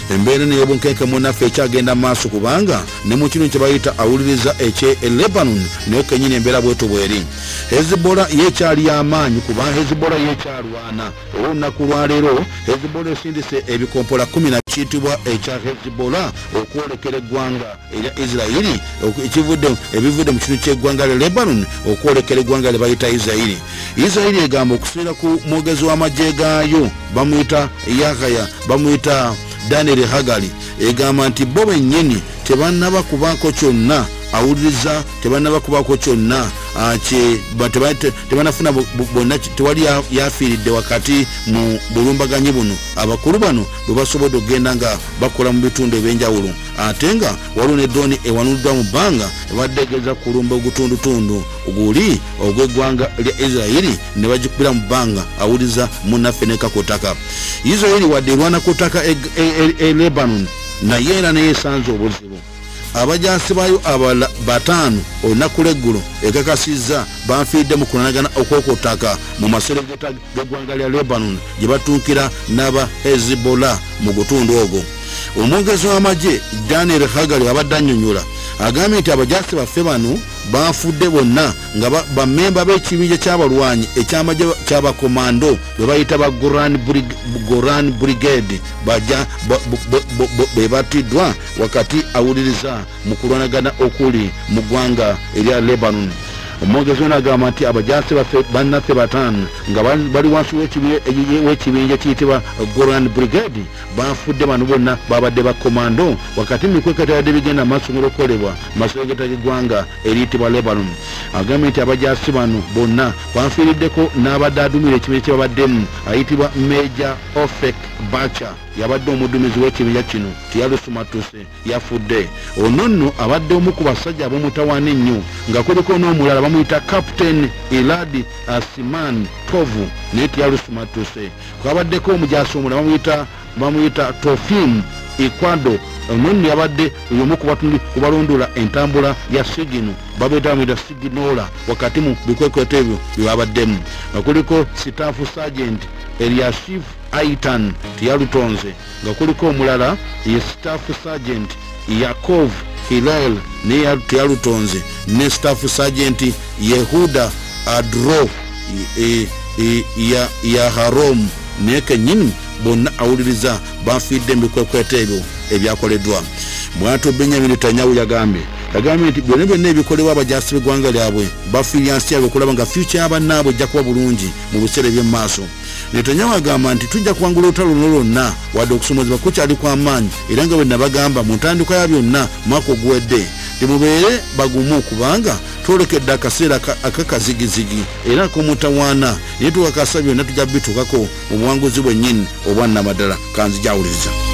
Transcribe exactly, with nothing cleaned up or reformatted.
embeera n'ey'obunkenke munnaffe ekyagenda maaso kubanga ne mu kino kye bayita awuliriza ekye Lebanon naye kennyini embeera bwetu bweri. Hezbollah yekyali y'amaanyi kuba Hezbollah yekyalwana olunaku lwaleero. Hezbollah esindise ebikompola kumi na kiyitibwa ekya Hezbollah okwolekera eggwanga erya Isirayiri ekivudde ebivudde mu kinu ky'eggwanga lya Lebanon okwolekera eggwanga lye bayita Isirayiri. Isirayiri egamba okusinziira ku mwogezi w'amagye gaayo bamuyita Yahya bamuyita Daniel Hagali egamba nti bo bennyini tebannaba kubaako kyonna awuliriza tebannaba kubaako kyonna tebanafuna bonna tewali yafiiridde wakati mu bulumbaganyi buno. Abakulu bano bwe basobodde okugenda nga bakola mu bitundu ebyenjawulo ate nga waliwo ne dooni ewanuddwa mu bbanga ebadde egeza kulumba ogutundutundu guli ogw'eggwanga lya Isirayiri ne bagikubira mu bbanga awuliriza munnaffe ne kakotaka. Isirayiri wadde erwana ku ttaka e Lebanon naye era neyeesanze obuzibu. Abajaasi baayo abala bataano olunaku lw'eggulo ekakasizza banfiidde mu kunanagana okwokotaka mu maserengeta g'eggwanga lya Lebanon gye batuukira n'aba Hezbollah mu gutundu ogwo. Omwogezi w'amagye Daniel Hagali abadde annyonnyola agambye nti abajaasi baffe bano bafudde bonna nga bammemba b'ekibinja ky'abalwanyi eky'amagye ky'abakomando bwe bayita ba Goran Brigade bajja be battiddwa wakati awuliriza mu kulwanagana okuli mu ggwanga erya Lebanon. Omwogezi ono agamba nti abajaasi baffe bannaffe bataano nga bali wansi w'ekibinja kiyitibwa Goran Brigade bafudde bano bonna babadde bakomando wakati mu kwekatadde bigenda maaso n'okukolebwa maserengeta g'eggwanga eriyitibwa Lebanon. Agambye nti abajaasi bano bonna banfiiriddeko n'abadde adumira ekibinja kye babaddemu ayitibwa Major Ofek Bacha yabadde omuduumizi w'ekibinja kino Tiyalusumatuse yafudde. Ono nno abadde omu ku basajja ab'omutawaana ennyo nga kuliko n'omulala bamuyita Captain Eladi Asiman Tovu naye Tiyalusumatuse. Kwabaddeko omujaasi omulala bamuyita bamuyita Tofim Ekwado. Ono nno yabadde omu ku balondoola entambula ya sigino babeeta bamuyita siginola wakati mu bikwekweto ebyo bye babaddemu. Nga kuliko Staff Sergeant Eliashif Aitan Tiyalutonze nga kuliko omulala ye Staff Sergeant Yakov Hilal ne Tiyalutonze ne Staff Sergeant Yehuda Adro e, e, ya, ya Harom ne kennyini bonna awuliriza bafiidde mu bikwekweto ebyo ebyakoleddwa. Bw'atyo Benjamin Netanyahu yagambye agambye nti byonna byonna ebikolebwa abajaasi b'eggwanga lyabwe bafiirya nsi yabwe okulaba nga future y'abannaabwe ejja kuba bulungi mu biseera eby'emu maaso. Netanyahu agamba nti tujja kuwangula olutalo luno lwonna wadde okusomozebwa kukyali kw'amaanyi era nga bwe nabagamba mu ntandikwa ya byonna mwaka oguwedde temubeere bagumu kubanga twolekedde akaseera akakazigizigi era ak'omutawaana naye tukakasa byonna tujja bituukako mu buwanguzi bwennyini obwannamadala kanzijawuliriza.